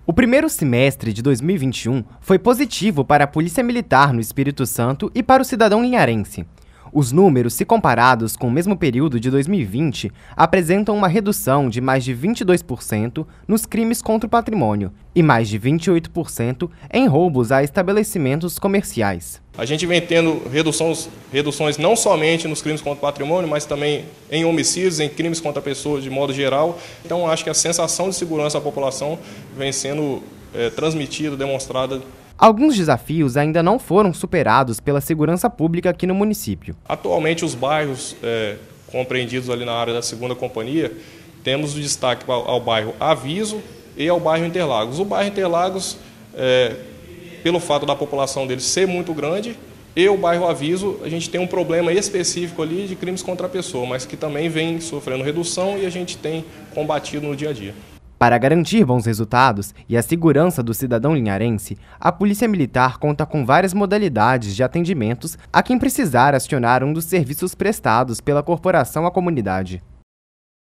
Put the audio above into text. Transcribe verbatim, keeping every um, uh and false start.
O primeiro semestre de dois mil e vinte e um foi positivo para a Polícia Militar no Espírito Santo e para o cidadão linharense. Os números, se comparados com o mesmo período de dois mil e vinte, apresentam uma redução de mais de vinte e dois por cento nos crimes contra o patrimônio e mais de vinte e oito por cento em roubos a estabelecimentos comerciais. A gente vem tendo reduções, reduções não somente nos crimes contra o patrimônio, mas também em homicídios, em crimes contra pessoas de modo geral. Então, acho que a sensação de segurança da população vem sendo é, transmitida, demonstrada. Alguns desafios ainda não foram superados pela segurança pública aqui no município. Atualmente, os bairros é, compreendidos ali na área da segunda companhia, temos o destaque ao, ao bairro Aviso e ao bairro Interlagos. O bairro Interlagos, é, pelo fato da população dele ser muito grande, e o bairro Aviso, a gente tem um problema específico ali de crimes contra a pessoa, mas que também vem sofrendo redução e a gente tem combatido no dia a dia. Para garantir bons resultados e a segurança do cidadão linharense, a Polícia Militar conta com várias modalidades de atendimentos a quem precisar acionar um dos serviços prestados pela corporação à comunidade.